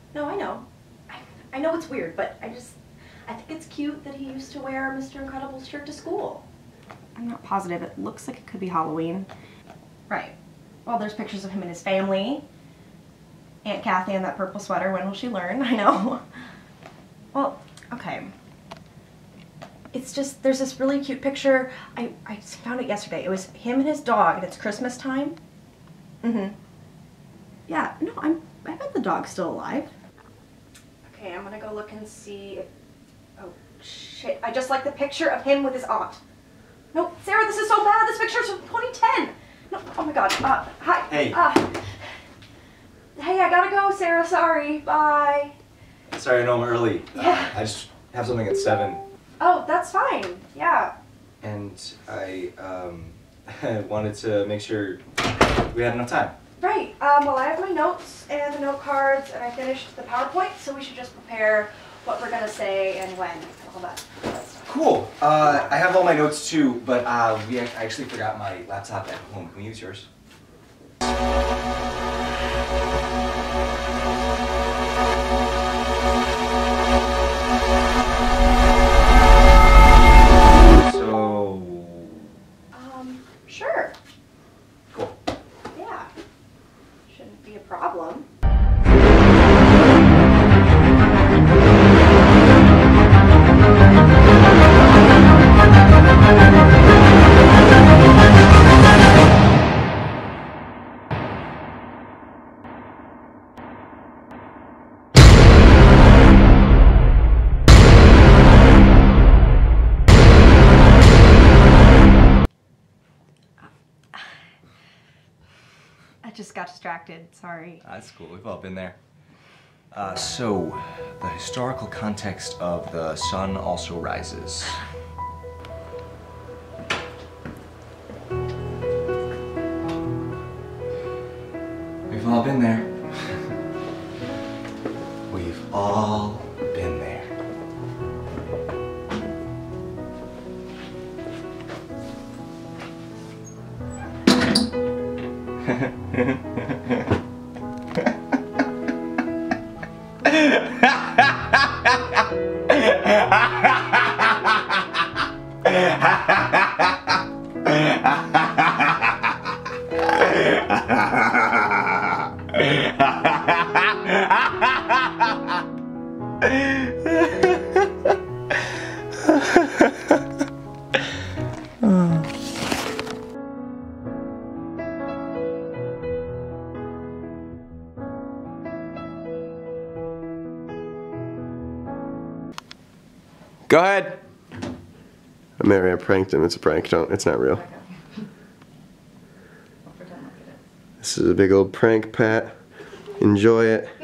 No, I know. I know it's weird, but I think it's cute that he used to wear Mr. Incredible's shirt to school. I'm not positive. It looks like it could be Halloween. Right. Well, there's pictures of him and his family. Aunt Kathy in that purple sweater. When will she learn? I know. Well, okay. It's just, there's this really cute picture. I found it yesterday. It was him and his dog, and it's Christmas time. Mm-hmm. Yeah, no, I bet the dog's still alive. Okay, I'm gonna go look and see if, oh, shit. I just like the picture of him with his aunt. No, Sarah, this is so bad. This picture's from 2010. No, oh my god. Hi. Hey. Hey, I gotta go, Sarah. Sorry. Bye. Sorry, I know I'm early. Yeah. I just have something at 7. Oh, that's fine. Yeah. And I wanted to make sure we had enough time. Right. Well, I have my notes and the note cards, and I finished the PowerPoint, so we should just prepare what we're gonna say and when, and all that stuff. Cool. I have all my notes too, but I actually forgot my laptop at home. Can we use yours? Sure. Cool. Yeah. Shouldn't be a problem. I just got distracted, sorry. That's cool, we've all been there. So, the historical context of The Sun Also Rises. We've all been there. We've all been there. Go ahead. Mary, I pranked him. It's a prank. Don't. It's not real. This is a big old prank, Pat. Enjoy it.